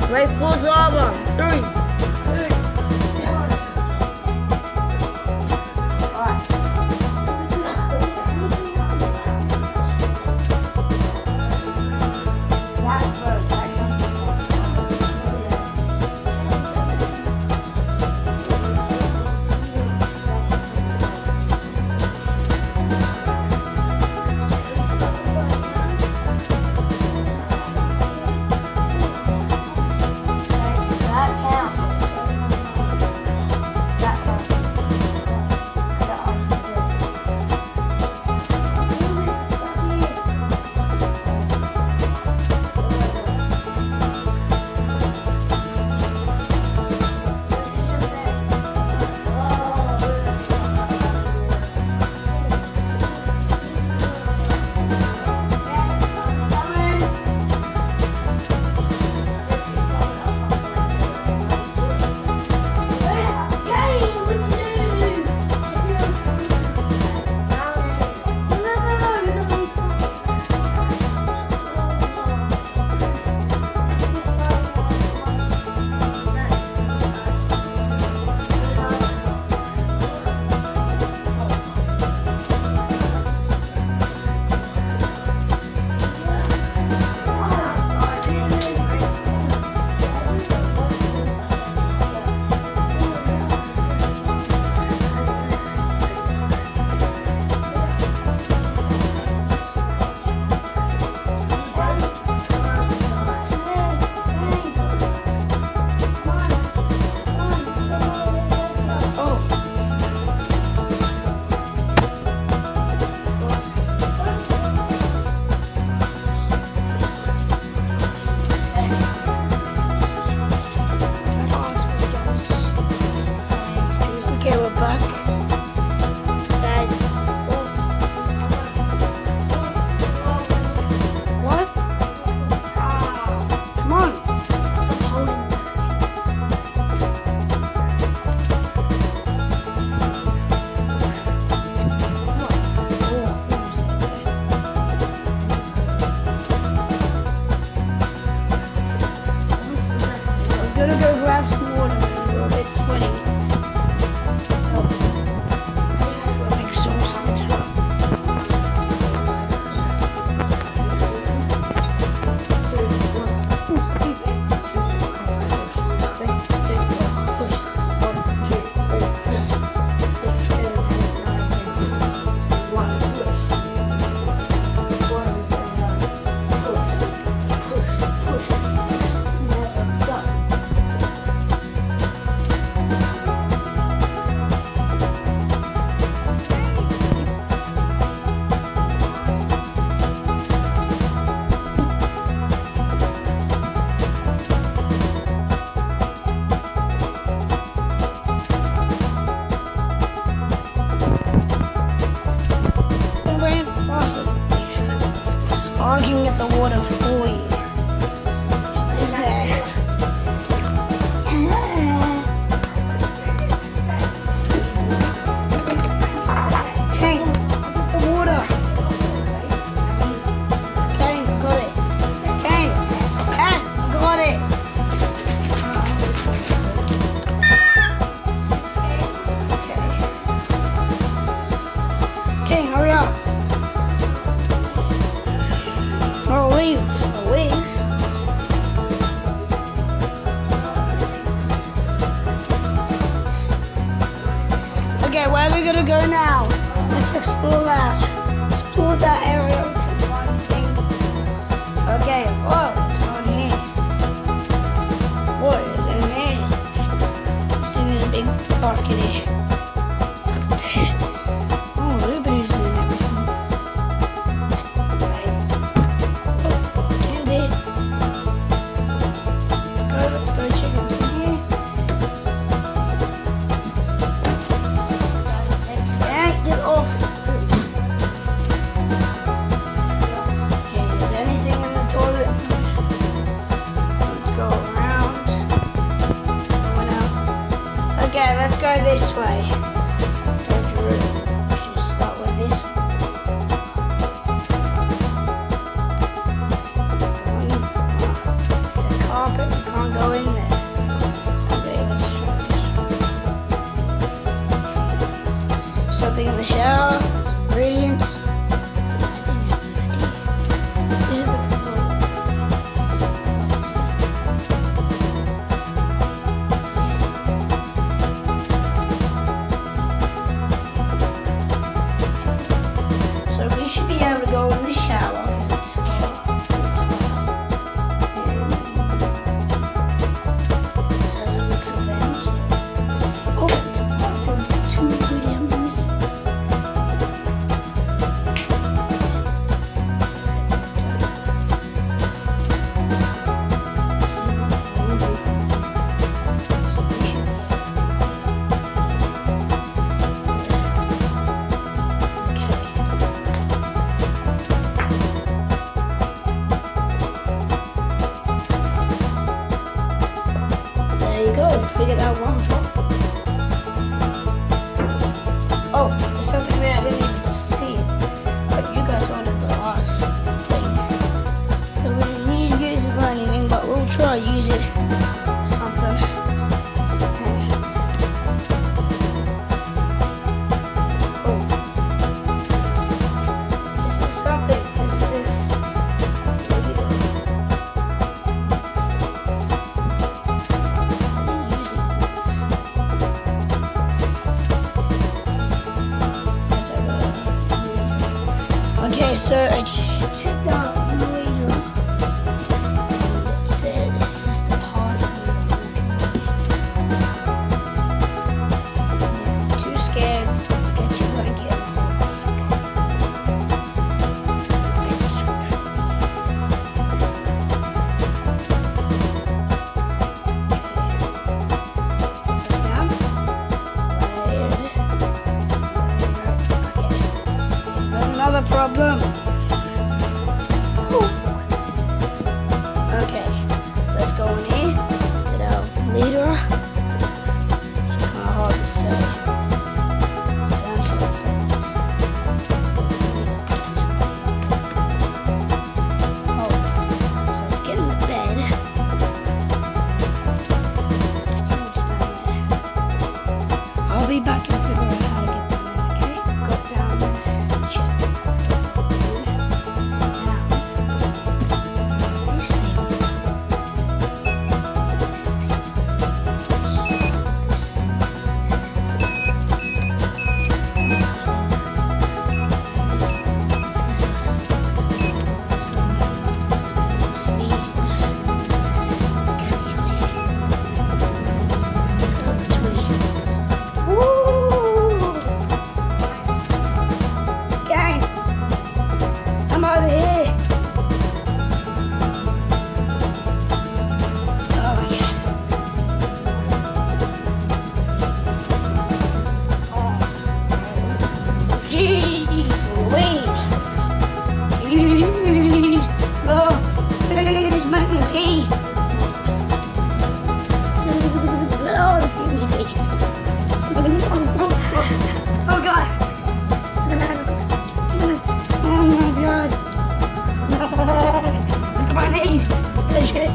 Ready for lava. 3, 2. Arguing at the water for you. Is there? Kane, the water. Kane, got it. Kane, got it. Okay, hurry up. Oh, leave. Okay, where are we gonna go now? Let's explore that. Explore that area. Okay, whoa, what's going here? What is in here? I've seen this big basket here. Oh, blueberries and everything. Let's go check out here. Yeah, get off. Okay, is there anything in the toilet? Let's go around. Going out. Okay, let's go this way. Bedroom. Just start with this. It's a carpet, we can't go something in the shower. Brilliant. This is the so we should be able to go in the shower. Figured out one problem. Oh, there's something there I didn't even see. But you guys ordered the last thing. So we didn't need to use it for anything, but we'll try to use it something. Oh. This is something. This is this. Okay, so I checked out the later and it said it's just a part of it. If you're too scared, get your blanket and hold back. It's down. Another problem. Okay, let's go in here. Get our leader. It's kind of hard to say. Sounds like something. Oh, so let's get in the bed. So much down there. I'll be back and figure out how to get down there. Okay, go down there. Check. Oh God! Oh my God! Look at my knees! Shit!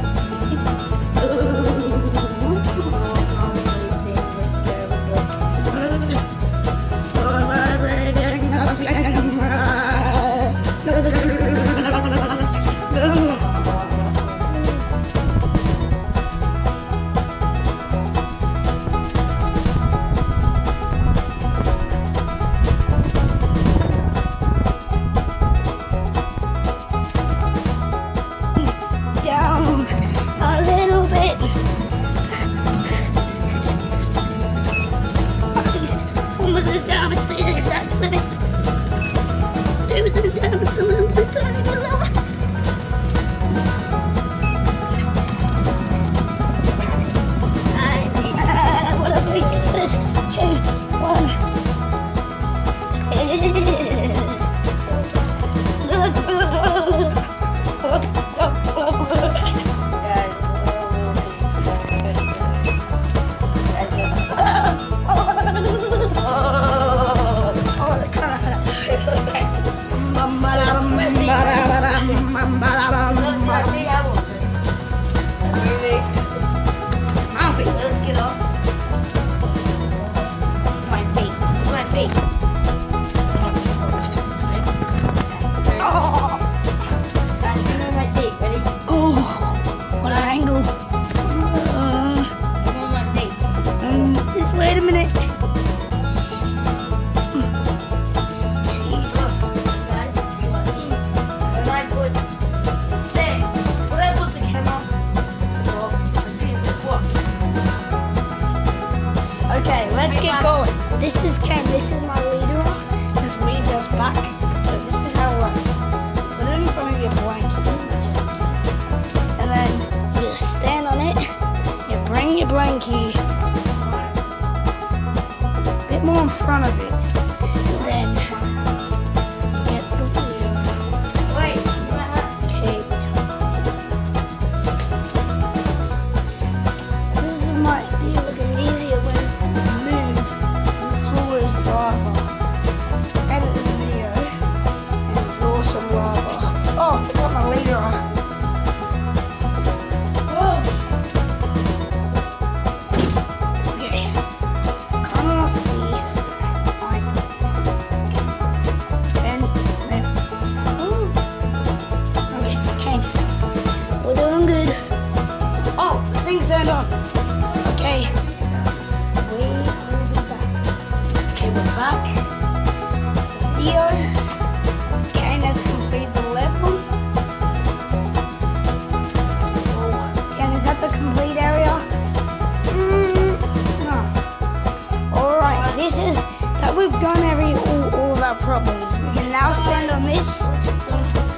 Down! let's get going. This is Ken. This is my leader. This leads us back. So this is how it works. Put it in front of your blanket, and then you just stand on it. You bring your blankie a bit more in front of it, and then get the wheel. Wait. Okay. So this might be like an easier way to move the floor is lava. Edit the video and draw some lava. Oh, I forgot my leader. Okay. Come off the line. And then. Okay, okay. We're doing good. Oh, the thing's turned on. Okay. We will be back. Okay, we're back. Video. Okay, let's complete the level. Oh, okay, is that the complete area? No. Alright, this is that we've done all of our problems. We can now stand on this.